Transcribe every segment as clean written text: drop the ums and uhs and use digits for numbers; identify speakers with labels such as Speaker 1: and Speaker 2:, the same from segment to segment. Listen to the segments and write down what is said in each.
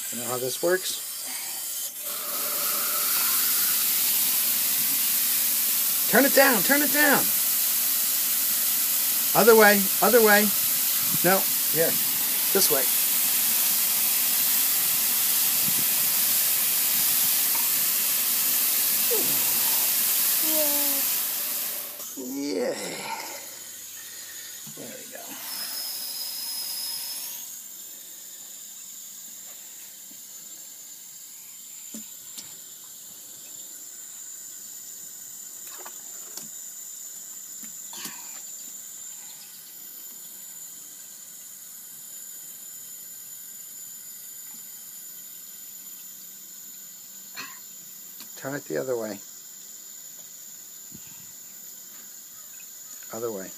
Speaker 1: You know how this works? Turn it down, turn it down. Other way, other way. No, here, this way. Yeah. There we go. Turn it the other way. Other way.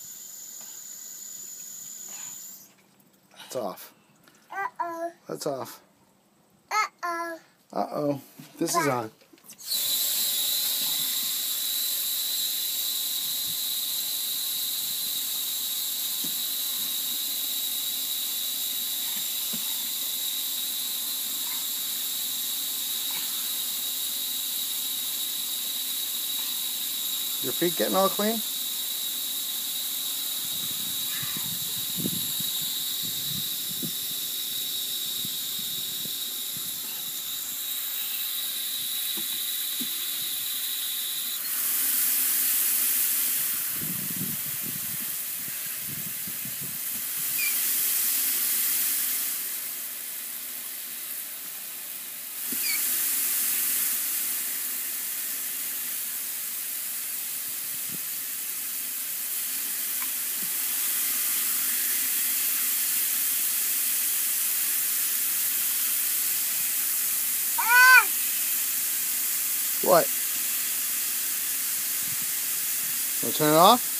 Speaker 1: It's off.
Speaker 2: Uh-oh.
Speaker 1: That's off.
Speaker 2: Uh-oh.
Speaker 1: Uh-oh. This is on. Your feet getting all clean? What? Want to turn it off?